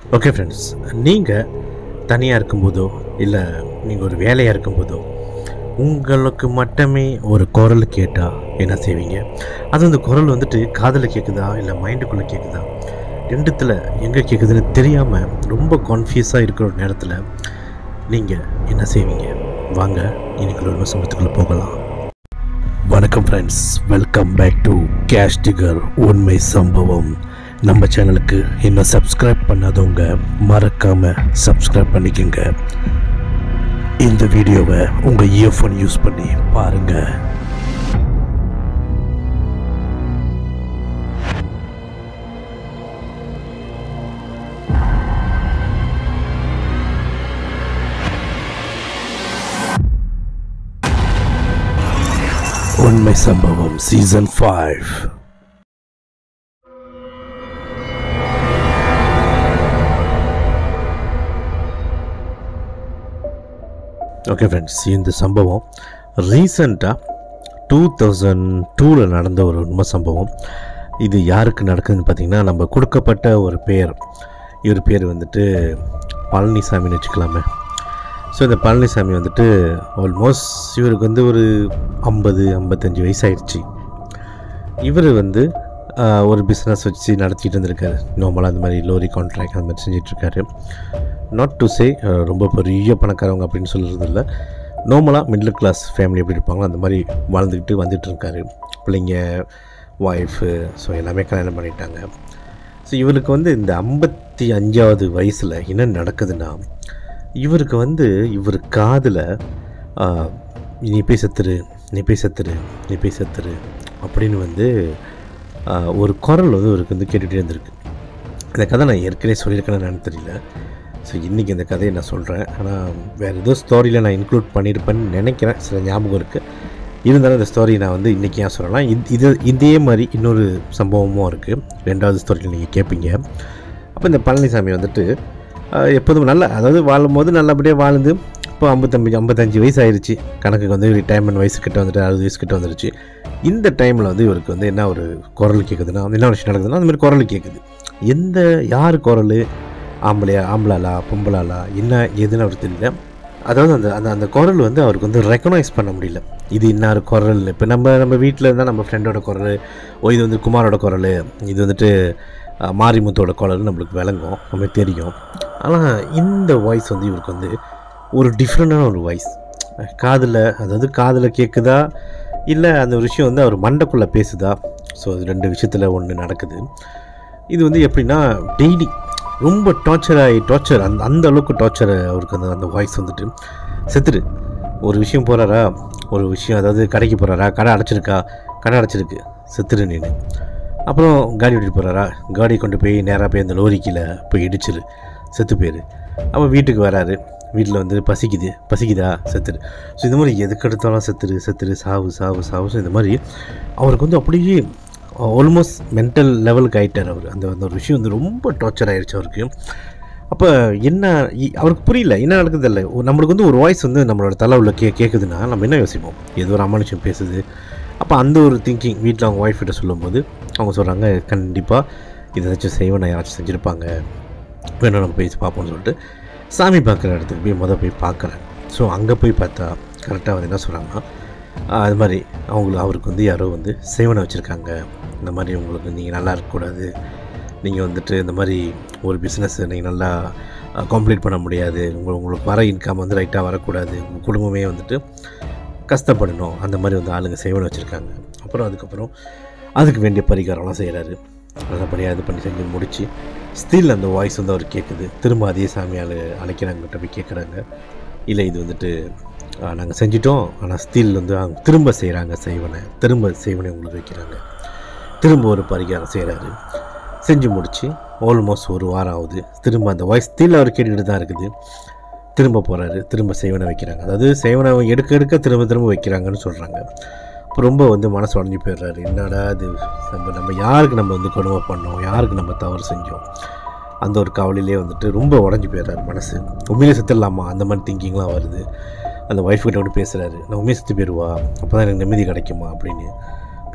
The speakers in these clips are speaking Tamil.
ஓகே ஃப்ரெண்ட்ஸ், நீங்கள் தனியாக இருக்கும்போதோ இல்லை நீங்கள் ஒரு வேலையாக இருக்கும்போதோ உங்களுக்கு மட்டுமே ஒரு குரல் கேட்டால் என்ன செய்வீங்க? அது அந்த குரல் வந்துட்டு காதில் கேட்குதா இல்லை மைண்டுக்குள்ளே கேட்குதா, ரெண்டுத்தில் எங்கே கேட்குதுன்னு தெரியாமல் ரொம்ப கான்ஃபியூஸாக இருக்கிற ஒரு நேரத்தில் நீங்கள் என்ன செய்வீங்க? வாங்க இன்னைக்கு ஒரு சம்பவத்துக்குள்ளே போகலாம். வணக்கம் friends, welcome back to case digger உண்மை சம்பவம். நம்ம சேனலுக்கு இன்னும் சப்ஸ்கிரைப் பண்ணாதவங்க மறக்காமல் சப்ஸ்கிரைப் பண்ணிக்கோங்க. இந்த வீடியோவை உங்கள் இயர்ஃபோன் யூஸ் பண்ணி பாருங்கள். உண்மை சம்பவம் சீசன் 5. ஓகே ஃப்ரெண்ட்ஸ், இந்த சம்பவம் ரீசண்டாக 2002 நடந்த ஒரு உண்மை சம்பவம். இது யாருக்கு நடக்குதுன்னு பார்த்திங்கன்னா, நம்ம கொடுக்கப்பட்ட ஒரு பேர், இவர் பேர் வந்துட்டு பழனிசாமின்னு வச்சுக்கலாமே. ஸோ இந்த பழனிசாமி வந்துட்டு ஆல்மோஸ்ட் இவருக்கு வந்து ஒரு 50-55 வயசாகிடுச்சு. இவர் வந்து ஒரு பிஸ்னஸ் வச்சு நடத்திட்டு இருந்திருக்காரு. நார்மலாக அந்த மாதிரி லோரி கான்ட்ராக்ட் அந்த மாதிரி செஞ்சிட்ருக்காரு. நாட் டு சே ரொம்ப பெரிய பணக்காரவங்க அப்படின்னு சொல்கிறது இல்லை. நார்மலாக மிடில் கிளாஸ் ஃபேமிலி எப்படி இருப்பாங்களோ அந்த மாதிரி வாழ்ந்துக்கிட்டு வந்துட்டு இருக்காரு. பிள்ளைங்க, ஒய்ஃபு, ஸோ எல்லாமே கல்யாணம் பண்ணிட்டாங்க. ஸோ இவருக்கு வந்து இந்த 55வது வயசில் என்ன நடக்குதுன்னா, இவருக்கு வந்து இவர் காதில் நீ போய் செத்துரு, நீ போய் செத்துரு, நீ போய் செத்துரு அப்படின்னு வந்து ஒரு குரல் வந்து இவருக்கு வந்து கேட்டுகிட்டே இருந்திருக்கு. இந்த கதை நான் ஏற்கனவே சொல்லியிருக்கேன்னு என்னன்னு தெரியல. ஸோ இன்றைக்கி இந்த கதையை நான் சொல்கிறேன். ஆனால் வேறு ஏதோ ஸ்டோரியில் நான் இன்க்ளூட் பண்ணியிருப்பேன்னு நினைக்கிறேன், சில ஞாபகம் இருக்குது. இருந்தாலும் இந்த ஸ்டோரி நான் வந்து இன்றைக்கி ஏன் சொல்லலாம், இதே மாதிரி இன்னொரு சம்பவமும் இருக்குது. 2வது ஸ்டோரியில் நீங்கள் கேட்பீங்க. அப்போ இந்த பழனிசாமி வந்துட்டு எப்போதும் நல்லா, அதாவது வாழும்போது நல்லபடியாக வாழ்ந்து இப்போ 55 வயசு ஆயிடுச்சு. கணக்குக்கு வந்து ரிட்டையர்மெண்ட் வயசு கிட்ட வந்துட்டு 60 வயசு கிட்ட வந்துருச்சு. இந்த டைமில் வந்து இவருக்கு வந்து என்ன ஒரு குரல் கேட்குதுன்னா, என்ன விஷயம் நடக்குதுன்னா, அந்த மாதிரி குரல் கேட்குது. யார் குரல், ஆம்பளாலா பொம்பளாலா என்ன எதுன்னு அவருக்கு தெரியல. அதாவது அந்த குரல் வந்து அவருக்கு வந்து ரெக்கக்னைஸ் பண்ண முடியல. இது இன்னார் குரல். இப்போ நம்ம வீட்டில் இருந்தால் நம்ம ஃப்ரெண்டோட குரல், இது வந்து குமாரோட குரல், இது வந்துட்டு மாரிமுத்தோட குரல் நம்மளுக்கு விளங்கும், நம்மளுக்கு தெரியும். ஆனால் இந்த வாய்ஸ் வந்து இவருக்கு வந்து ஒரு டிஃப்ரெண்டான ஒரு வாய்ஸ். காதில் கேட்குதா இல்லை அந்த ஒரு விஷயம் வந்து அவர் மண்டைக்குள்ளே பேசுதா? ஸோ அது 2 விஷயத்தில் ஒன்று நடக்குது. இது வந்து எப்படின்னா, டெய்லி ரொம்ப டார்ச்சர் அந்த அளவுக்கு டார்ச்சர் அவருக்கு அந்த வாய்ஸ் வந்துட்டு. செத்துரு, ஒரு விஷயம் போகிறாரா, ஒரு விஷயம், அதாவது கடைக்கு போகிறாரா, கடை அடைச்சிருக்கு, செத்துரு நீனு. அப்புறம் காடி ஓட்டிட்டு போகிறாரா, காடி கொண்டு போய் நேராக போய் அந்த லோரி கீழே போய் இடிச்சிரு, செத்து போயிரு. அப்போ வீட்டுக்கு வராரு, வீட்டில் வந்து பசிக்குதா, செத்துரு. ஸோ இந்த மாதிரி எதுக்கெடுத்தாலும் செத்துரு, சாவு. ஸோ இந்த மாதிரி அவருக்கு வந்து அப்படியே ஆல்மோஸ்ட் மென்டல் லெவலுக்கு ஆகிட்டார் அவர். அந்த ஒரு விஷயம் வந்து ரொம்ப டார்ச்சர் ஆகிடுச்சு அவருக்கு. அப்போ அவருக்கு புரியல என்ன நடக்குது. இல்லை, நம்மளுக்கு வந்து ஒரு வாய்ஸ் வந்து நம்மளோட தலை உள்ள கேட்குதுன்னா நம்ம என்ன யோசிப்போம், ஏதோ ஒரு அமானுஷம் பேசுது. அப்போ அந்த ஒரு திங்கிங் வீட்டில் அவங்க ஒய்ஃப் கிட்ட சொல்லும்போது அவங்க சொல்கிறாங்க, கண்டிப்பாக இதை ஏதாச்சும் செய்வேன், யாராச்சும் செஞ்சுருப்பாங்க, வேணும் நம்ம போய் பார்ப்போம்னு சொல்லிட்டு சாமி பார்க்குற இடத்துக்கு போய் போய் பார்க்குறேன். ஸோ அங்கே போய் பார்த்தா கரெக்டாக வந்து என்ன சொல்கிறாங்கன்னா, அது மாதிரி அவருக்கு வந்து யாரோ வந்து சேவனை வச்சுருக்காங்க. இந்த மாதிரி உங்களுக்கு நீங்கள் நல்லா இருக்கக்கூடாது, நீங்கள் வந்துட்டு இந்த மாதிரி ஒரு பிஸ்னஸ் நீங்கள் நல்லா கம்ப்ளீட் பண்ண முடியாது, உங்களுக்கு வர இன்கம் வந்து ரைட்டாக வரக்கூடாது, உங்கள் குடும்பமே வந்துட்டு கஷ்டப்படணும், அந்த மாதிரி வந்து ஆளுங்க சேவனை வச்சுருக்காங்க. அதுக்கப்புறம் அதுக்கு வேண்டிய பரிகாரம்லாம் செய்கிறாரு. நல்லபடியாக இது பண்ணி செஞ்சு முடித்து ஸ்டில் அந்த வாய்ஸ் வந்து அவர் கேட்குது. திரும்ப அதே சாமியால் அழைக்கிறாங்கிட்ட போய் கேட்குறாங்க, இல்லை இது வந்துட்டு நாங்கள் செஞ்சிட்டோம், ஆனால் ஸ்டில் வந்து அவங்க திரும்ப செய்கிறாங்க செய்வனை உங்களுக்கு வைக்கிறாங்க. திரும்ப ஒரு பரிகாரம் செய்கிறாரு, செஞ்சு முடித்து ஆல்மோஸ்ட் ஒரு வாரம் ஆகுது. திரும்ப அந்த வாய்ஸ் ஸ்டில் அவர் கேட்டுக்கிட்டு தான் இருக்குது. திரும்ப போகிறாரு, திரும்ப செய்வனை வைக்கிறாங்க. அதாவது செய்வனை எடுக்க திரும்ப வைக்கிறாங்கன்னு சொல்கிறாங்க. இப்போ ரொம்ப வந்து மனசு உடஞ்சி போயிடுறாரு. என்னடா இது, நம்ம யாருக்கு நம்ம வந்து கொடுமை பண்ணோம், யாருக்கு நம்ம தவறு செஞ்சோம், அந்த ஒரு கவலையிலே வந்துட்டு ரொம்ப உடஞ்சி போயிடுறாரு மனசு. உண்மையிலே செத்துடலாமா அந்த மாதிரி திங்கிங்லாம் வருது. அந்த ஒய்ஃப் கிட்ட வந்து பேசுகிறாரு, நான் உண்மையை செத்து போயிடுவா, அப்போ தான் எனக்கு நிம்மதி கிடைக்குமா அப்படின்னு.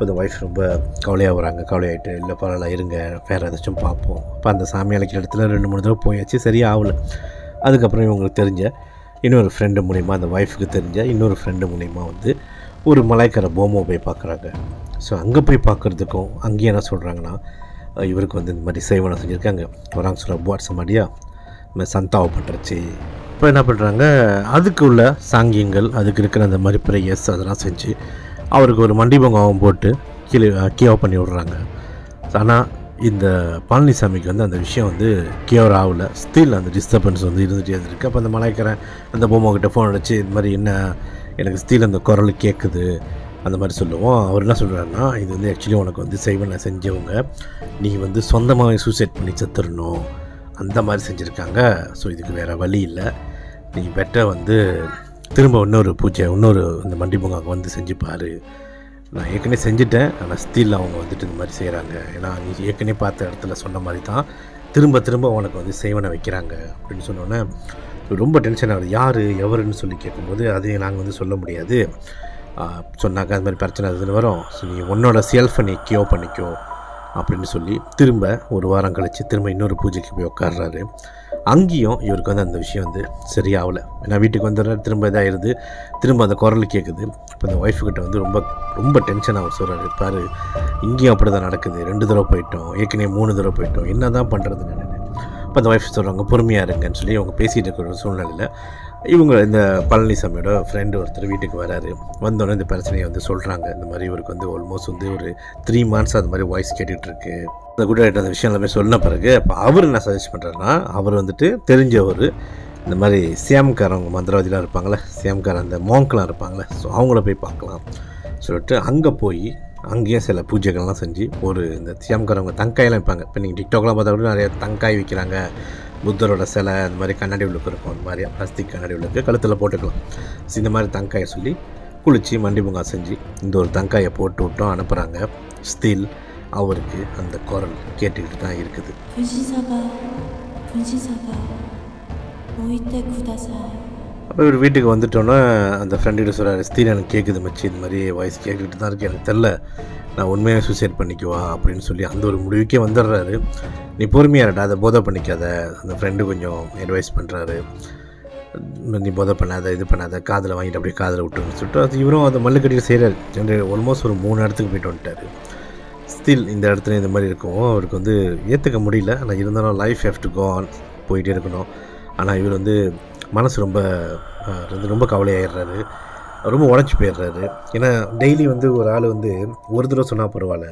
இப்போ இந்த ஒய்ஃப் ரொம்ப கவலையாக வராங்க. கவலையாகிட்டு இல்லை பரவாயில்ல இருங்க வேறு ஏதாச்சும் பார்ப்போம். இப்போ அந்த சாமி அழைக்கிற இடத்துல 2-3 தடவை போயாச்சு, சரியாக ஆகலை. அதுக்கப்புறம் இவங்களுக்கு தெரிஞ்ச இன்னொரு ஃப்ரெண்டு மூலிமா, அந்த ஒய்ஃபுக்கு தெரிஞ்ச இன்னொரு ஃப்ரெண்டு மூலிமா வந்து ஒரு மலாய்க்கார போமோ போய் பார்க்குறாங்க. ஸோ அங்கே போய் பார்க்குறதுக்கும் அங்கேயும் என்ன சொல்கிறாங்கன்னா, இவருக்கு வந்து இந்த மாதிரி சேவனை செஞ்சுருக்காங்க, வராங்க சொல்கிற வாட்ஸ் மாதிரியா இந்த சந்தாவை பண்ணுறச்சு. இப்போ என்ன பண்ணுறாங்க, அதுக்கு உள்ள சாங்கியங்கள், அதுக்கு இருக்கிற அந்த மாதிரி ப்ரேயர்ஸ் அதெல்லாம் செஞ்சு அவருக்கு ஒரு மண்டிபங்காவும் போட்டு கியூர் பண்ணி விட்றாங்க. ஆனால் இந்த பழனிசாமிக்கு வந்து அந்த விஷயம் வந்து கியூர் ஆகலை. ஸ்டில் அந்த டிஸ்டர்பன்ஸ் வந்து இருந்துகிட்டே இருக்குது. அப்போ அந்த மலாய்க்காரன் அந்த பொம்மைக்கிட்ட ஃபோன் அடிச்சு இந்த மாதிரி என்ன எனக்கு ஸ்டில் அந்த குரல் கேட்குது அந்த மாதிரி சொல்லுவோம். அவர் என்ன சொல்கிறாருன்னா, இது வந்து ஆக்சுவலி உனக்கு வந்து செய்வனை செஞ்சவங்க நீ வந்து சொந்தமாகவே சூசைட் பண்ணி செத்துடணும் அந்த மாதிரி செஞ்சுருக்காங்க. ஸோ இதுக்கு வேறு வழி இல்லை, நீ பெட்டர் வந்து திரும்ப இன்னொரு பூஜை இன்னொரு இந்த மண்டிபங்காவுக்கு வந்து செஞ்சுப்பார். நான் ஏற்கனவே செஞ்சுட்டேன், ஆனால் ஸ்டில் அவங்க வந்துட்டு இந்த மாதிரி செய்கிறாங்க. ஏன்னா நீ ஏற்கனவே பார்த்த இடத்துல சொன்ன மாதிரி தான் திரும்ப திரும்ப உனக்கு வந்து சேவனை வைக்கிறாங்க அப்படின்னு சொன்னோன்னே ரொம்ப டென்ஷன் ஆகுது. யார் எவருன்னு சொல்லி கேட்கும்போது அதையும் நாங்கள் வந்து சொல்ல முடியாது, சொன்னாக்கா அது மாதிரி பிரச்சனை அதுன்னு வரும். ஸோ நீ உன்னோட செல்ஃபை நீ கியூர் பண்ணிக்கோ அப்படின்னு சொல்லி திரும்ப ஒரு வாரம் கழித்து திரும்ப இன்னொரு பூஜைக்கு போய் உட்காடுறாரு. அங்கேயும் இவருக்கு வந்து அந்த விஷயம் வந்து சரியாகலை. ஏன்னா வீட்டுக்கு வந்துடுறாரு, திரும்ப இதாகிடுது, திரும்ப அந்த குரல் கேட்குது. இப்போ அந்த ஒய்ஃபுக்கிட்ட வந்து ரொம்ப ரொம்ப டென்ஷன் அவர் சொல்கிறாரு, பாரு இங்கேயும் அப்படி தான் நடக்குது, 2 தடவை போயிட்டோம், ஏற்கனவே 3 தடவை போயிட்டோம், என்ன தான் பண்ணுறதுன்னு நினைக்கிறேன். இப்போ அந்த ஒய்ஃப் சொல்கிறாங்க பொறுமையாக இருங்கன்னு சொல்லி அவங்க பேசிகிட்டு இருக்கிற சூழ்நிலையில் இவங்க இந்த பழனிசாமியோட ஃப்ரெண்டு ஒருத்தர் வீட்டுக்கு வராரு. வந்தோடனே இந்த பிரச்சனையை வந்து சொல்கிறாங்க. இந்த மாதிரி இவருக்கு வந்து ஆல்மோஸ்ட் வந்து ஒரு 3 months அது மாதிரி வாய்ஸ் கேட்டுட்ருக்கு. அந்த கூட அந்த விஷயம் எல்லாமே சொன்ன பிறகு அப்போ அவர் என்ன சஜஸ்ட் பண்ணுறாருன்னா, அவர் வந்துட்டு தெரிஞ்சவர் இந்த மாதிரி சியாம்காரவங்க மந்திரவாதிலாம் இருப்பாங்களே, சியாம்கார அந்த மோங்க்லாம் இருப்பாங்களே, ஸோ அவங்கள போய் பார்க்கலாம் சொல்லிட்டு அங்கே போய் அங்கேயும் சில பூஜைகள்லாம் செஞ்சு ஒரு இந்த சியாம்காரவங்க தங்காயெல்லாம் வைப்பாங்க. இப்போ நீங்கள் டிக்டாக்லாம் பார்த்தா கூட நிறைய தங்காய் விற்கிறாங்க, புத்தரோட சிலை அந்த மாதிரி கண்ணாடி விளக்கு இருக்கும், அந்த மாதிரி பிளாஸ்டிக் கண்ணாடி விளக்கு கழுத்தில் போட்டுக்கலாம். ஸோ இந்த மாதிரி தங்காயை சொல்லி குளித்து மண்டிபங்கா செஞ்சு இந்த ஒரு தங்காயை போட்டு விட்டோம் அனுப்புகிறாங்க. ஸ்டில் அவருக்கு அந்த குரல் கேட்டுக்கிட்டு தான் இருக்குது. அப்போ இவர் வீட்டுக்கு வந்துட்டோன்னே அந்த ஃப்ரெண்டுகிட்ட சொல்கிறார், ஸ்டில் எனக்கு கேட்குது மச்சி, இந்த மாதிரி வாய்ஸ் கேட்டுக்கிட்டு தான் இருக்குது, எனக்கு தெரில நான் உண்மையாக சூசைட் பண்ணிக்குவா அப்படின்னு சொல்லி அந்த ஒரு முடிவுக்கே வந்துடுறாரு. நீ பொறுமையாக இருடா, அதை போதை பண்ணிக்காத. அந்த ஃப்ரெண்டு கொஞ்சம் அட்வைஸ் பண்ணுறாரு, நீ போதை பண்ணாத, இது பண்ணாத, காதில் வாங்கிட்டு அப்படியே காதில் விட்டுருன்னு சொல்லிட்டு அது இவரும் அதை மல்லு கட்டிட்டு செய்கிறாரு. ஆல்மோஸ்ட் ஒரு 3 இடத்துக்கு போய்ட்டு வந்துட்டார். ஸ்டில் இந்த இடத்துல இந்த மாதிரி இருக்கும் அவருக்கு வந்து ஏற்றுக்க முடியல. ஆனால் இருந்தாலும் life have to go on, போயிட்டே இருக்கணும். ஆனால் இவர் வந்து மனசு ரொம்ப கவலையாகிடுறாரு, ரொம்ப உடஞ்சி போயிடுறாரு. ஏன்னா டெய்லி வந்து ஒரு ஆள் வந்து ஒரு தடவை சொன்னால் பரவாயில்ல,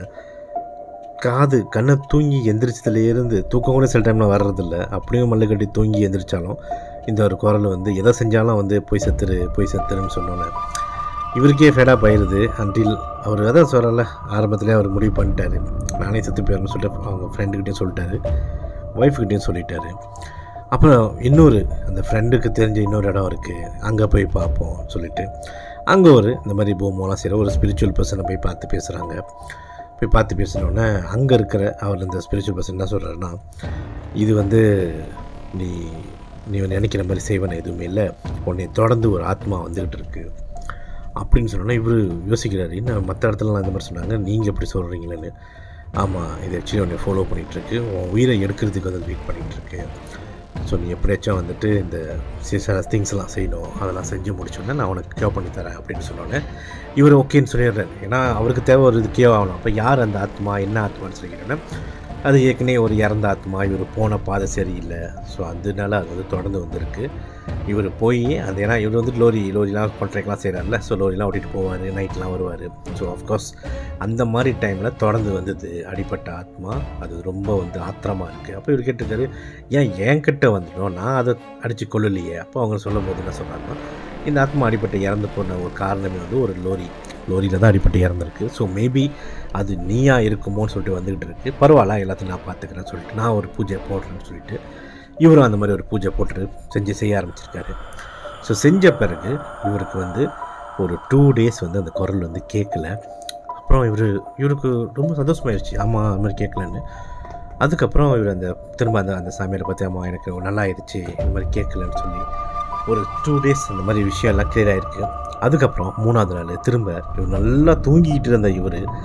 கண்ணை தூங்கி எந்திரிச்சதுலேருந்து தூக்கம் கூட சில டைமில் வர்றதில்ல, அப்படியும் மல்லு கட்டி தூங்கி எந்திரிச்சாலும் இந்த ஒரு குரல் வந்து எதை செஞ்சாலும் வந்து போய் செத்துருன்னு சொன்னோன்னே இவருக்கே ஃபேடாக போயிடுது. அன்டில் அவர் அதான் சொல்கிறல ஆரம்பத்துலேயே அவர் முடிவு பண்ணிட்டாரு, நானே செத்து போயிடணும்னு சொல்லிட்டு அவங்க ஃப்ரெண்டுக்கிட்டையும் சொல்லிட்டாரு, ஒய்ஃப்கிட்டையும் சொல்லிட்டாரு. அப்புறம் அந்த ஃப்ரெண்டுக்கு தெரிஞ்ச இன்னொரு இடம் இருக்குது, அங்கே போய் பார்ப்போம் சொல்லிவிட்டு அங்கே இந்த மாதிரி பூமோலாம் செய்கிற ஒரு ஸ்பிரிச்சுவல் பர்சனை போய் பார்த்து பேசினோடனே அங்கே இருக்கிற அவர் இந்த ஸ்பிரிச்சுவல் பர்சன் என்ன சொல்கிறாருன்னா, இது வந்து நீ நினைக்கிற மாதிரி செய்வன எதுவுமே இல்லை, உன்னை தொடர்ந்து ஒரு ஆத்மா வந்துக்கிட்டு இருக்கு அப்படின்னு சொன்னோன்னா இவர் யோசிக்கிறாரு, இன்னும் மற்ற இடத்துலலாம் இந்த மாதிரி சொன்னாங்க, நீங்கள் எப்படி சொல்கிறீங்களேன்னு. ஆமாம், இது ஆக்சுவலி உன்னை ஃபாலோ பண்ணிகிட்ருக்கு, உன் உயிரை எடுக்கிறதுக்கு வந்து வெயிட் பண்ணிகிட்ருக்கு. ஸோ நீ எப்படியாச்சும் வந்துட்டு இந்த சில திங்ஸ்லாம் செய்யணும், அதெல்லாம் செஞ்சு முடிச்சோன்னே நான் உனக்கு கேவ் பண்ணி தரேன் அப்படின்னு சொன்னோன்னே இவர் ஓகேன்னு சொல்லிடுறாரு. ஏன்னா அவருக்கு தேவை ஒரு இது கேவ் ஆகணும். அப்போ யார் அந்த ஆத்மா, என்ன ஆத்மான்னு சொல்லிக்கிறேன்னா, அது ஏற்கனவே ஒரு இறந்த ஆத்மா, இவர் போன பாதை சரியில்லை, ஸோ அதனால அது வந்து தொடர்ந்து வந்திருக்கு. இவர் போய் அது ஏன்னா இவர் வந்து லோரிலாம் கான்ட்ராக்ட்லாம் செய்கிறார்ல, ஸோ லோரிலாம் ஓட்டிகிட்டு போவார், நைட்லாம் வருவார். ஸோ ஆஃப்கோர்ஸ் அந்த மாதிரி டைமில் தொடர்ந்து வந்தது அடிப்பட்ட ஆத்மா, அது ரொம்ப வந்து ஆத்திரமாக இருக்குது. அப்போ இவர் கேட்டிருக்காரு, ஏன் என்கிட்ட வந்துடும், நான் அதை அடித்து கொள்ளலையே. அப்போ அவங்க சொல்லும் போது என்ன சொல்கிறாங்கன்னா, இந்த ஆத்மா அடிப்பட்டு இறந்து போன ஒரு காரணமே வந்து ஒரு லோரியில் தான் அடிப்பட்டு இறந்துருக்கு. ஸோ மேபி அது நீயா இருக்குமோன்னு சொல்லிட்டு வந்துக்கிட்டு இருக்குது, பரவாயில்ல எல்லாத்தையும் நான் பார்த்துக்கிறேன்னு சொல்லிட்டு நான் ஒரு பூஜை போடுறேன்னு சொல்லிட்டு இவரும் அந்த மாதிரி ஒரு பூஜை போட்டு செய்ய ஆரம்பிச்சிருக்காரு. ஸோ செஞ்ச பிறகு இவருக்கு வந்து ஒரு 2 days வந்து அந்த குரல் வந்து கேட்கல. அப்புறம் இவருக்கு ரொம்ப சந்தோஷமாயிடுச்சு, ஆமாம் அது மாதிரி கேட்கலன்னு. அதுக்கப்புறம் இவர் திரும்ப அந்த சாமியாரை பார்த்து, ஆமாம் எனக்கு நல்லா ஆயிடுச்சு, இந்த மாதிரி கேட்கலன்னு சொல்லி ஒரு 2 days அந்த மாதிரி விஷயம் எல்லாம் கிளியர் ஆகிருக்கு. அதுக்கப்புறம் 3ஆவது நாள் திரும்ப இவர் நல்லா தூங்கிக்கிட்டு இருந்த இவர்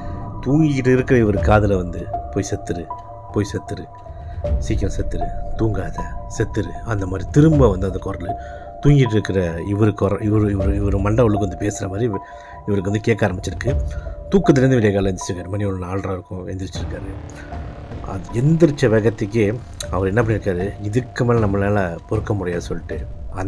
தூங்கிக்கிட்டு இருக்கிற இவர் காதில் வந்து போய் செத்துரு, போய் செத்துரு, சீக்கிரம் செத்துரு, தூங்காத, செத்துரு, அந்த மாதிரி திரும்ப வந்து அந்த குரல் தூங்கிட்டு இருக்கிற இவர் மண்டவளுக்கு வந்து பேசுகிற மாதிரி இவருக்கு வந்து கேட்க ஆரம்பிச்சிருக்கு. தூக்கத்துலேருந்து விடிய காலம் எழுந்திரிச்சிருக்காரு. மணி 4:30 இருக்கும், எழுந்திரிச்சிருக்காரு. அது எந்திரிச்ச வேகத்துக்கே அவர் என்ன பண்ணியிருக்காரு, இதுக்கு மேலே நம்மளால் பொறுக்க முடியாது சொல்லிட்டு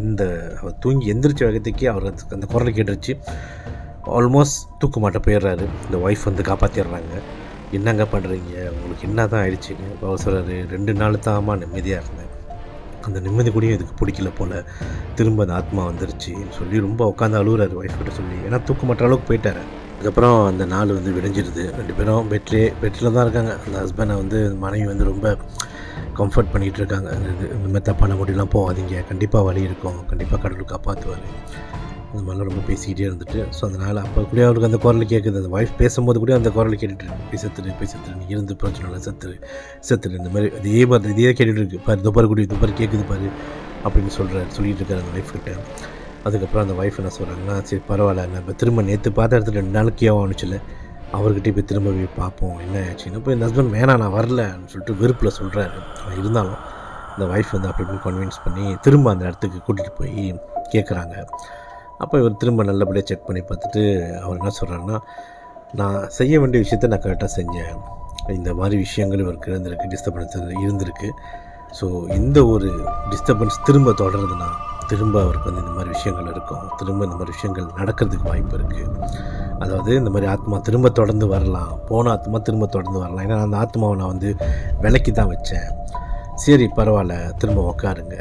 அவர் தூங்கி எந்திரிச்ச வேகத்துக்கே அவர் அந்த குரலை கேட்டுருச்சு. ஆல்மோஸ்ட் தூக்க மாட்ட போயிடுறாரு. இந்த ஒய்ஃப் வந்து காப்பாற்றிடுறாங்க. என்னங்க பண்ணுறீங்க, உங்களுக்கு என்ன தான் ஆயிடுச்சுன்னு. அவர் சொல்கிறாரு, 2 நாள் தான்மா நிம்மதியாக இருந்தேன், அந்த நிம்மதி கூடயும் இதுக்கு பிடிக்கல போல், திரும்ப அந்த ஆத்மா வந்துருச்சுன்னு சொல்லி ரொம்ப உட்காந்து அழுகுறாரு ஒய்ஃப்கிட்ட சொல்லி. ஏன்னா தூக்க மாட்ட அளவுக்கு போயிட்டார். அதுக்கப்புறம் அந்த நாள் வந்து விடிஞ்சிடுது. 2 பேரும் பெட்டில் தான் இருக்காங்க. அந்த ஹஸ்பண்டை வந்து மனைவி வந்து ரொம்ப கம்ஃபர்ட் பண்ணிகிட்டு இருக்காங்க. இந்த மாதிரி தப்பான முடியெல்லாம் போகாதீங்க, கண்டிப்பாக வழி இருக்கும், கண்டிப்பாக கடவுள் காப்பாற்றுவார், இந்த மாதிரிலாம் ரொம்ப பேசிக்கிட்டே இருந்துட்டு. ஸோ அதனால் அப்போ கூட அவருக்கு அந்த குரல் கேட்குது. அந்த ஒய்ஃப் பேசும்போது கூட அந்த குரல் கேட்டுட்டு போய் செத்துரு, நீ இருந்து பிரச்சனை இல்லை, செத்துரு, இந்த மாதிரி இதே கேட்டுட்டு இருக்கு பாரு, துப்பாரு கேட்குது பாரு அப்படின்னு சொல்லிட்டு இருக்காரு அந்த ஒய்ஃப்கிட்ட. அதுக்கப்புறம் அந்த ஒய்ஃப் என்ன சொல்கிறாங்கன்னா, சரி பரவாயில்ல, நம்ம திரும்ப நேற்று பார்த்த இடத்துல 2 நாளைக்கு ஆணுச்சுல, அவர்கிட்ட போய் திரும்ப போய் பார்ப்போம் என்ன ஆச்சுன்னு. இப்போ இந்த ஹஸ்பண்ட் வேணாம் நான் வரலன்னு சொல்லிட்டு வெறுப்பில் சொல்கிறாரு. இருந்தாலும் இந்த ஒய்ஃப் வந்து அப்படி இப்படி கன்வின்ஸ் பண்ணி திரும்ப அந்த இடத்துக்கு கூட்டிகிட்டு போய் கேட்குறாங்க. அப்போ இவர் திரும்ப நல்லபடியாக செக் பண்ணி பார்த்துட்டு அவர் என்ன சொல்கிறாருன்னா, நான் செய்ய வேண்டிய விஷயத்த நான் கரெக்டாக செஞ்சேன், இந்த மாதிரி விஷயங்கள் இவருக்கு டிஸ்டர்பன்ஸ் இருந்திருக்கு. ஸோ இந்த ஒரு டிஸ்டர்பன்ஸ் திரும்ப தொடருதுன்னா திரும்ப அவருக்கு வந்து இந்த மாதிரி விஷயங்கள் இருக்கும், திரும்ப இந்த மாதிரி விஷயங்கள் நடக்கிறதுக்கு வாய்ப்பு இருக்குது. அதாவது இந்த மாதிரி ஆத்மா திரும்ப தொடர்ந்து வரலாம், போன ஆத்மா திரும்ப தொடர்ந்து வரலாம். ஏன்னா அந்த ஆத்மாவை நான் வந்து விலைக்கு தான் வச்சேன். சரி பரவாயில்ல, திரும்ப உட்காருங்க.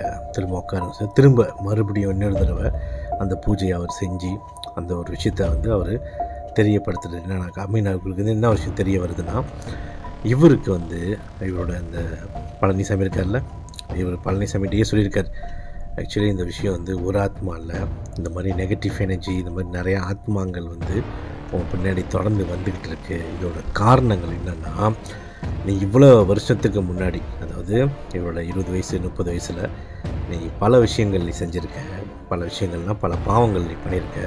திரும்ப மறுபடியும் இன்னொரு தடவை அந்த பூஜையை அவர் செஞ்சு அந்த ஒரு விஷயத்தை வந்து அவர் தெரியப்படுத்துறது என்னன்னாக்கா, அவங்களுக்கு வந்து என்ன விஷயம் தெரிய வருதுன்னா, இவருக்கு வந்து இவரோட அந்த பழனிசாமி இருக்கார்ல, இவர் பழனிசாமிகிட்டே சொல்லியிருக்கார், ஆக்சுவலி இந்த விஷயம் வந்து ஒரு ஆத்மா இல்லை, இந்த மாதிரி நெகட்டிவ் எனர்ஜி, இந்த மாதிரி நிறையா ஆத்மாங்கள் வந்து உன் பின்னாடி தொடர்ந்து வந்துக்கிட்டு இருக்குது. இதோட காரணங்கள் என்னென்னா, நீ இவ்வளோ வருஷத்துக்கு முன்னாடி, அதாவது இவரோட 20 வயசு 30 வயசில் நீ பல விஷயங்கள் நீ செஞ்சுருக்க, பல விஷயங்கள்னால் பல பாவங்கள் நீ பண்ணியிருக்க.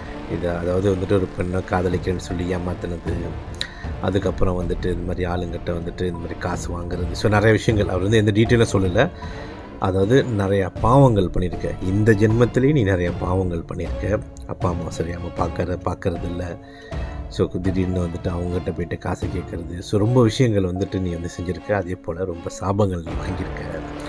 அதாவது வந்துட்டு ஒரு பெண்ணை காதலிக்கிறேன்னு சொல்லி ஏமாத்தினது, அதுக்கப்புறம் வந்துட்டு இந்த மாதிரி ஆளுங்கிட்ட வந்துட்டு இந்த மாதிரி காசு வாங்குறது, ஸோ நிறைய விஷயங்கள் அவர் வந்து எந்த டீட்டெயிலாக சொல்லலை. அதாவது நிறையா பாவங்கள் பண்ணியிருக்க, இந்த ஜென்மத்திலேயே நீ நிறையா பாவங்கள் பண்ணியிருக்க. அப்பா அம்மா சரியாமல் பார்க்கறது இல்லை, ஸோ திடீர்னு வந்துட்டு அவங்ககிட்ட போய்ட்டு காசு கேட்குறது, ஸோ ரொம்ப விஷயங்கள் வந்துட்டு நீ வந்து செஞ்சுருக்க. அதே போல் ரொம்ப சாபங்கள் நீ வாங்கியிருக்க.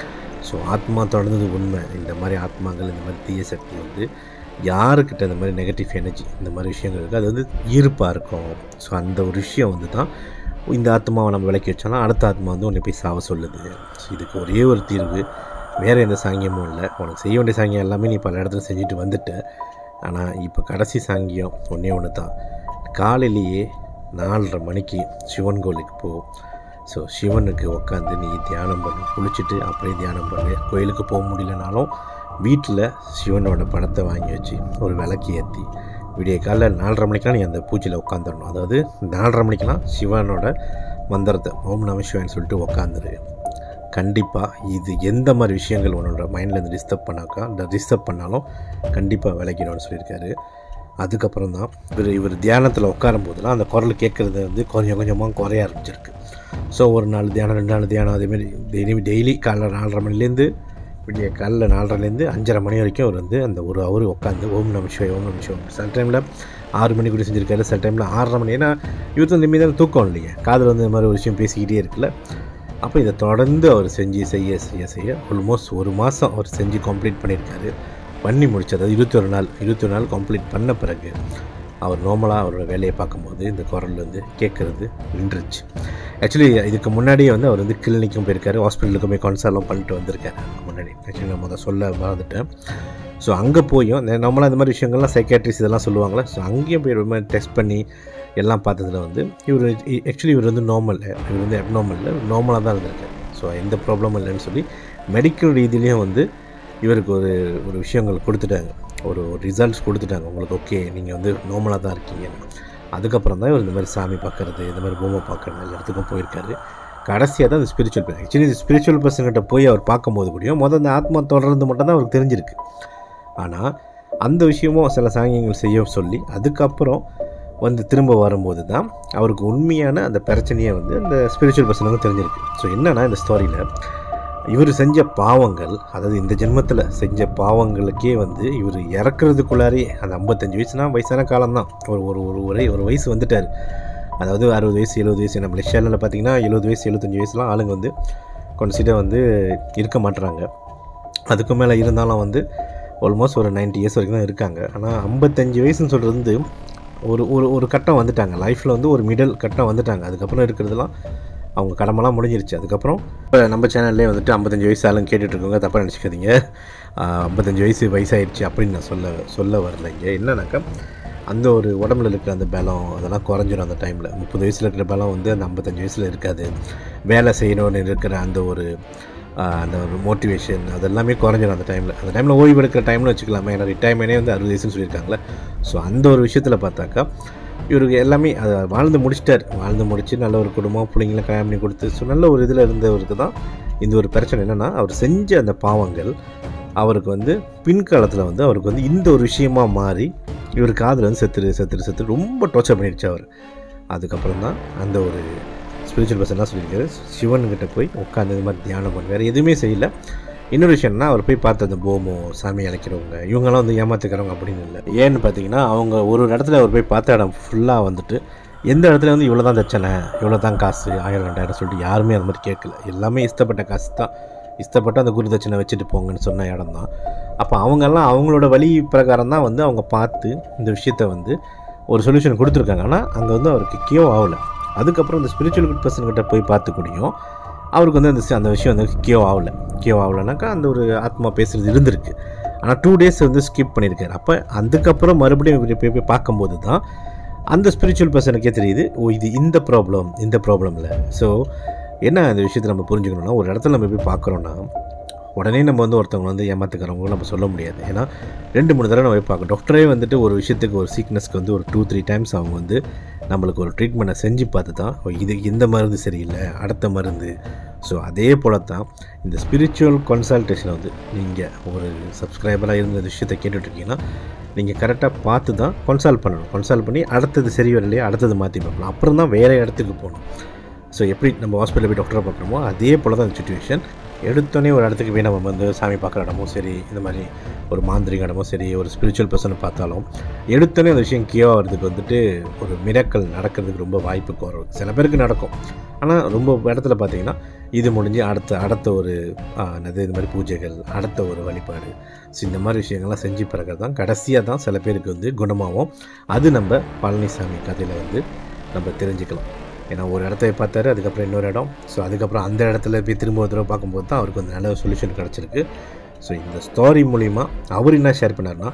ஸோ ஆத்மா தொடர்ந்தது உண்மை. இந்த மாதிரி ஆத்மாக்கள், இந்த மாதிரி தீய சக்தி வந்து யாருக்கிட்ட இந்த மாதிரி நெகட்டிவ் எனர்ஜி, இந்த மாதிரி விஷயங்கள் இருக்குது, அது வந்து ஈர்ப்பாக இருக்கும். ஸோ அந்த ஒரு விஷயம் வந்து தான் இந்த ஆத்மாவை நம்ம விலக்கி வச்சோன்னா அடுத்த ஆத்மா வந்து உன்னை போய் சாவ சொல்லுது. ஸோ இதுக்கு ஒரே ஒரு தீர்வு, வேறு எந்த சாங்கியமும் இல்லை. உனக்கு செய்ய வேண்டிய சாங்கியம் எல்லாமே நீ பல இடத்துல செஞ்சுட்டு வந்துட்ட. ஆனால் இப்போ கடைசி சாங்கியம் ஒன்று தான். காலையிலேயே 4:30 மணிக்கு சிவன் கோயிலுக்கு போ. ஸோ சிவனுக்கு உட்காந்து நீ தியானம் பண்ணி, குளிச்சுட்டு அப்படியே தியானம் பண்ணு. கோயிலுக்கு போக முடியலனாலும் வீட்டில் சிவனோட படத்தை வாங்கி வச்சு ஒரு விளக்கு ஏற்றி விடிய காலைல 4:30 மணிக்கெலாம் நீ அந்த பூஜையில் உட்காந்துடணும். அதாவது 4:30 மணிக்கெலாம் சிவனோட மந்திரத்தை ஓம் நம சிவான்னு சொல்லிட்டு உட்காந்துரு. கண்டிப்பாக இது எந்த மாதிரி விஷயங்கள் உன்னோட மைண்ட்லேருந்து டிஸ்டர்ப் பண்ணாலும் கண்டிப்பாக விளக்கிடும்னு சொல்லியிருக்காரு. அதுக்கப்புறம் தான் இவர் தியானத்தில் உட்காரும் போதெல்லாம் அந்த குரல் கேட்குறது வந்து கொஞ்சம் கொஞ்சமாக குறைய ஆரம்பிச்சிருக்கு. ஸோ ஒரு நாள் தியானம், 2 நாள் தியானம், அதேமாரி டெய்லி காலைல 4:30 மணிலேருந்து விடிய காலைல 4:30லேருந்து 5:30 மணி வரைக்கும் அவர் வந்து அந்த ஒரு அவர் உட்காந்து ஓம் நம சிவாய். சில டைமில் 6 மணி கூட செஞ்சுருக்காரு, சில டைமில் 6:30 மணி. ஏன்னா இவருக்கு வந்து மீதான தூக்கம் இல்லையே, காதில் வந்து இந்த மாதிரி ஒரு விஷயம் பேசிக்கிட்டே இருக்குல்ல. அப்போ இதை தொடர்ந்து அவர் செய்ய ஆல்மோஸ்ட் 1 மாதம் அவர் செஞ்சு கம்ப்ளீட் பண்ணியிருக்காரு. பண்ணி முடிச்சது 21 நாள் கம்ப்ளீட் பண்ண பிறகு அவர் நார்மலாக அவரோட வேலையை பார்க்கும்போது இந்த குரல் வந்து கேட்குறது நின்றுச்சு. ஆக்சுவலி இதுக்கு முன்னாடியே வந்து அவர் வந்து கிளினிக்கும் போயிருக்காரு, ஹாஸ்பிட்டலுக்கும் போய் கன்சல்ட்லாம் பண்ணிட்டு வந்திருக்காரு. அதுக்கு முன்னாடி ஆக்சுவலி நம்ம அதை சொல்ல மறந்துட்டேன். ஸோ அங்கே போயும் நார்மலாக இந்த மாதிரி விஷயங்கள்லாம் சைக்காட்ரிஸ்ட் இதெல்லாம் சொல்லுவாங்களே, ஸோ அங்கேயும் போய் ரொம்ப டெஸ்ட் பண்ணி எல்லாம் பார்த்ததில் வந்து இவர் வந்து நார்மல், இவர் வந்து அப்நார்மல் இல்லை, நார்மலாக தான் இருந்திருக்காரு. ஸோ எந்த ப்ராப்ளமும் இல்லைன்னு சொல்லி மெடிக்கல் ரீதியிலையும் வந்து இவருக்கு ஒரு விஷயங்கள் கொடுத்துட்டாங்க, ஒரு ரிசல்ட்ஸ் கொடுத்துட்டாங்க. உங்களுக்கு ஓகே, நீங்கள் வந்து நார்மலாக தான் இருக்கீங்க. அதுக்கப்புறம் தான் இவர் இந்த மாதிரி சாமி பார்க்குறது, இந்த மாதிரி பூமை பார்க்குறது எல்லா இடத்துக்கும் போயிருக்காரு. கடைசியாக தான் இந்த ஸ்பிரிச்சுவல் பர்சன், ஆக்சுவலி இந்த ஸ்பிரிச்சுவல் பர்சன்கிட்ட போய் அவர் பார்க்கும்போது கூடயும் அந்த ஆத்மா தொடர்ந்து மட்டும் தான் அவருக்கு தெரிஞ்சிருக்கு. ஆனால் அந்த விஷயமும் சில சாங்கியங்கள் செய்ய சொல்லி அதுக்கப்புறம் வந்து திரும்ப வரும்போது தான் அவருக்கு உண்மையான அந்த பிரச்சனையை வந்து அந்த ஸ்பிரிச்சுவல் பர்சனுக்கும் தெரிஞ்சிருக்கு. ஸோ என்னென்னா இந்த ஸ்டோரியில் இவர் செஞ்ச பாவங்கள், அதாவது இந்த ஜென்மத்தில் செஞ்ச பாவங்களுக்கே வந்து இவர் இறக்குறதுக்குள்ளாரே அந்த 55 வயசுனா வயசான காலம்தான். ஒரு வயசு வந்துட்டார். அதாவது 60 வயசு 70 வயசு. நம்ம மலேசியாவில் பார்த்தீங்கன்னா 70 வயசு 75 வயசுலாம் ஆளுங்க வந்து கன்சிடர் வந்து இருக்க மாட்டுறாங்க. அதுக்கு மேலே இருந்தாலும் வந்து ஆல்மோஸ்ட் ஒரு 90 இயர்ஸ் வரைக்கும் தான் இருக்காங்க. ஆனால் 55 வயசுன்னு சொல்கிறது வந்து ஒரு கட்டம் வந்துட்டாங்க லைஃப்பில், வந்து ஒரு மிடில் கட்டம் வந்துட்டாங்க. அதுக்கப்புறம் இருக்கிறதுலாம் அவங்க கடமெல்லாம் முடிஞ்சிருச்சு. அதுக்கப்புறம் இப்போ நம்ம சேனல்லே வந்துட்டு 55 வயசு ஆளுங்க கேட்டுட்ருக்கோங்க, தப்பாக நினச்சிக்காதீங்க. 55 வயசாகிடுச்சு அப்படின்னு நான் சொல்ல வரல. இங்கே என்னன்னாக்கா அந்த ஒரு உடம்புல இருக்கிற அந்த பலம் அதெல்லாம் குறைஞ்சிடும் அந்த டைமில். 30 வயசில் இருக்கிற பலம் வந்து அந்த 55 வயசில் இருக்காது. வேலை செய்யணும்னு இருக்கிற அந்த ஒரு மோட்டிவேஷன் அதெல்லாமே குறைஞ்சிடும் அந்த டைமில் ஓய்வு எடுக்கிற டைம்னு வச்சுக்கலாமே. ஏன்னா ரிட்டைர்மெண்ட்டே வந்து 60 வயசுன்னு சொல்லியிருக்காங்களே. ஸோ அந்த ஒரு விஷயத்தில் பார்த்தாக்கா இவருக்கு எல்லாமே அதை வாழ்ந்து முடிச்சு நல்ல ஒரு குடும்பம், பிள்ளைங்களை கல்யாணம் பண்ணி கொடுத்து ஸோ நல்ல ஒரு இதில் இருந்தவருக்கு தான் இந்த ஒரு பிரச்சனை. என்னென்னா அவர் செஞ்ச அந்த பாவங்கள் அவருக்கு வந்து பின்காலத்தில் வந்து அவருக்கு வந்து இந்த ஒரு விஷயமாக மாறி இவர் காதில் வந்து செத்து ரொம்ப டார்ச்சர் பண்ணிடுச்சு அவர். அதுக்கப்புறம் தான் அந்த ஒரு ஸ்பிரிச்சுவல் பர்சன் தான் சொல்லியிருக்காரு, சிவன்கிட்ட போய் உட்காந்து இது மாதிரி தியானம் பண்ண, வேறு எதுவுமே செய்யலை. இன்னொரு விஷயம்னா அவர் போய் பார்த்த அந்த போமோ சாமி அழைக்கிறவங்க இவங்கெல்லாம் வந்து ஏமாத்துக்கிறவங்க அப்படின்னு இல்லை. ஏன்னு பார்த்தீங்கன்னா அவங்க ஒரு இடத்துல அவர் போய் பார்த்த இடம் ஃபுல்லாக வந்துட்டு எந்த இடத்துல வந்து இவ்வளோ தான் தச்சனை, இவ்வளோ தான் காசு, 1000 2000 சொல்லிட்டு யாருமே அது மாதிரி கேட்கல. எல்லாமே இஷ்டப்பட்ட காசு தான், இஷ்டப்பட்டு அந்த குரு தட்சணை வச்சுட்டு போங்கன்னு சொன்ன இடம் தான். அப்போ அவங்கெல்லாம் அவங்களோட வழி பிரகாரம் தான் வந்து அவங்க பார்த்து இந்த விஷயத்த வந்து ஒரு சொல்யூஷன் கொடுத்துருக்காங்க. ஆனால் அங்கே வந்து அவருக்கு கியோ ஆகலை. அதுக்கப்புறம் இந்த ஸ்பிரிச்சுவல் பர்சன்கிட்ட போய் பார்த்து கூடியும் அவருக்கு வந்து அந்த விஷயம் வந்து கியோ ஆகலைனாக்கா அந்த ஒரு ஆத்மா பேசுகிறது இருந்திருக்கு. ஆனால் 2 days வந்து ஸ்கிப் பண்ணியிருக்காரு. அப்போ அதுக்கப்புறம் மறுபடியும் இவர் போய் பார்க்கும்போது தான் அந்த ஸ்பிரிச்சுவல் பர்சனுக்கே தெரியுது, இது இந்த ப்ராப்ளம் இல்லை. ஸோ என்ன இந்த விஷயத்தை நம்ம புரிஞ்சுக்கணும்னா, ஒரு இடத்துல நம்ம போய் பார்க்குறோன்னா உடனே நம்ம வந்து ஒருத்தவங்க வந்து ஏமாத்துக்கிறவங்களும் நம்ம சொல்ல முடியாது. ஏன்னா 2-3 தடவை நம்ம போய் பார்க்கணும். டாக்டரே வந்துட்டு ஒரு விஷயத்துக்கு ஒரு சீக்னஸ்க்கு வந்து ஒரு 2-3 டைம்ஸ் அவங்க வந்து நம்மளுக்கு ஒரு ட்ரீட்மெண்ட்டை செஞ்சு பார்த்து தான் இது இந்த மருந்து சரியில்லை, அடுத்த மருந்து. ஸோ அதே போல தான் இந்த ஸ்பிரிச்சுவல் கன்சல்டேஷனை வந்து நீங்கள் ஒரு சப்ஸ்கிரைபராக இருந்த விஷயத்தை கேட்டுட்ருக்கீங்கன்னா நீங்கள் கரெக்டாக பார்த்து தான் கன்சல்ட் பண்ணி அடுத்தது சரி வரலையா அடுத்தது மாற்றி பார்க்கலாம். அப்புறம் தான் வேறு இடத்துக்கு போகணும். ஸோ எப்படி நம்ம ஹாஸ்பிட்டலில் போய் டாக்டரை பார்க்குறோமோ அதே போல் தான் அந்த சிச்சுவேஷன். எடுத்தோடனே ஒரு இடத்துக்கு போய் நம்ம வந்து சாமி பார்க்குற இடமும் சரி, இந்த மாதிரி ஒரு மாந்திரிக இடமும் சரி, ஒரு ஸ்பிரிச்சுவல் பர்சனை பார்த்தாலும் எடுத்தோடனே அந்த விஷயம் கியோ ஆகிறதுக்கு வந்துட்டு ஒரு மிராக்கிள் நடக்கிறதுக்கு ரொம்ப வாய்ப்பு குறைவு. சில பேருக்கு நடக்கும், ஆனால் ரொம்ப இடத்துல பார்த்தீங்கன்னா இது முடிஞ்சு அடுத்த ஒரு இது மாதிரி பூஜைகள், அடுத்த ஒரு வழிபாடு, ஸோ இந்த மாதிரி விஷயங்கள்லாம் செஞ்சு பிறகு தான் கடைசியாக தான் சில பேருக்கு வந்து குணமாகும். அது நம்ம பழனிசாமி கதையில் வந்து நம்ம தெரிஞ்சுக்கலாம். ஏன்னா ஒரு இடத்த பார்த்தாரு, அதுக்கப்புறம் இன்னொரு இடம், ஸோ அதுக்கப்புறம் அந்த இடத்துல போய் திரும்ப ஒரு தடவை பார்க்கும்போது தான் அவருக்கு வந்து நல்ல சொல்யூஷன் கிடச்சிருக்கு. ஸோ இந்த ஸ்டோரி மூலிமா அவர் என்ன ஷேர் பண்ணார்னா,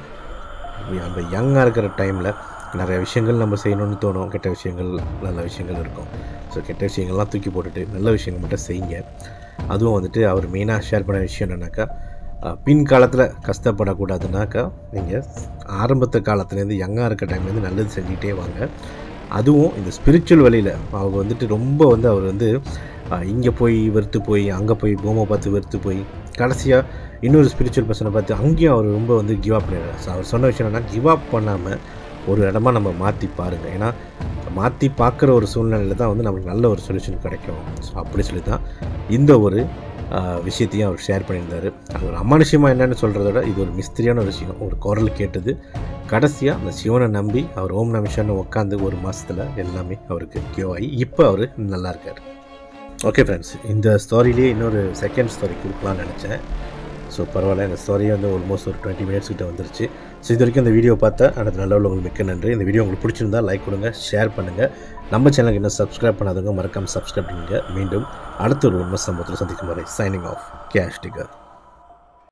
நம்ம யங்காக இருக்கிற டைமில் நிறைய விஷயங்கள் நம்ம செய்யணும்னு தோணும், கெட்ட விஷயங்கள் நல்ல விஷயங்கள் இருக்கும். ஸோ கெட்ட விஷயங்கள்லாம் தூக்கி போட்டுட்டு நல்ல விஷயங்கள் மட்டும் செய்யுங்க. அதுவும் வந்துட்டு அவர் மெயினாக ஷேர் பண்ண விஷயம் என்னென்னாக்கா, பின்காலத்தில் கஷ்டப்படக்கூடாதுனாக்கா நீங்கள் ஆரம்பத்து காலத்துலேருந்து யங்காக இருக்கிற டைம்லேருந்து நல்லது செஞ்சுக்கிட்டே வாங்க. அதுவும் இந்த ஸ்பிரிச்சுவல் வழியில் அவங்க வந்துட்டு ரொம்ப வந்து அவர் வந்து இங்கே போய் வெறுத்து போய் அங்கே போய் போமோ பார்த்து வெறுத்து போய் கடைசியாக இன்னொரு ஸ்பிரிச்சுவல் பர்சனை பார்த்து அங்கேயும் அவர் ரொம்ப வந்து கிவ் அப் பண்ணிடுறாரு. ஸோ அவர் சொன்ன விஷயம் என்னன்னா, கிவ் அப் பண்ணாமல் ஒரு இடமா நம்ம மாற்றி பாருங்கள். ஏன்னா மாற்றி பார்க்குற ஒரு சூழ்நிலையில் தான் வந்து நம்மளுக்கு நல்ல ஒரு சொல்யூஷன் கிடைக்கும். ஸோ அப்படி சொல்லி தான் இந்த ஒரு விஷயத்தையும் அவர் ஷேர் பண்ணியிருந்தார். அது ஒரு அமானுஷ்யமாக என்னென்னு சொல்கிறத விட இது ஒரு மிஸ்திரியான ஒரு விஷயம். ஒரு குரல் கேட்டது, கடைசியாக அந்த சிவனை நம்பி அவர் ஓம் நமசிவாயன்னு உட்காந்து ஒரு மாதத்தில் எல்லாமே அவருக்கு கியூ ஆகி இப்போ அவர் நல்லா இருக்கார். ஓகே ஃப்ரெண்ட்ஸ், இந்த ஸ்டோரியிலேயே இன்னொரு செகண்ட் ஸ்டோரி கொடுக்கலான்னு நினச்சேன். ஸோ பரவாயில்ல, இந்த ஸ்டோரியை வந்து ஆல்மோஸ்ட் ஒரு 20 minutes கிட்ட வந்துருச்சு. ஸோ இது வரைக்கும் இந்த வீடியோ பார்த்தா அடுத்த நல்ல உங்களுக்கு மிக்க நன்றி. இந்த வீடியோ உங்களுக்கு பிடிச்சிருந்தா லைக் கொடுங்க, ஷேர் பண்ணுங்கள். நம்ம சேனலுக்கு இன்னும் சப்ஸ்கிரைப் பண்ணாதவங்க மறக்காமல் சப்ஸ்கிரைப் பண்ணுங்கள். மீண்டும் அடுத்த ஒரு உண்மை சம்பவத்தில் சந்திக்கும் வரை சைனிங் ஆஃப் கேஷ் டிகர்.